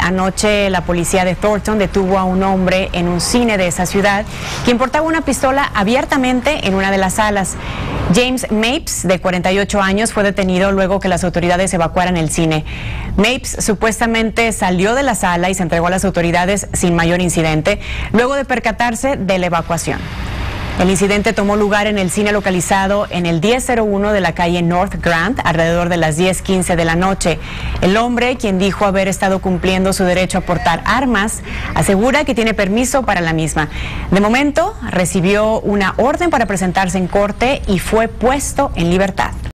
anoche la policía de Thornton detuvo a un hombre en un cine de esa ciudad quien portaba una pistola abiertamente en una de las salas. James Mapes, de 48 años, fue detenido luego que las autoridades evacuaran el cine. Mapes supuestamente salió de la sala y se entregó a las autoridades sin mayor incidente, luego de percatarse de la evacuación. El incidente tomó lugar en el cine localizado en el 1001 de la calle North Grant, alrededor de las 10:15 de la noche. El hombre, quien dijo haber estado cumpliendo su derecho a portar armas, asegura que tiene permiso para la misma. De momento, recibió una orden para presentarse en corte y fue puesto en libertad.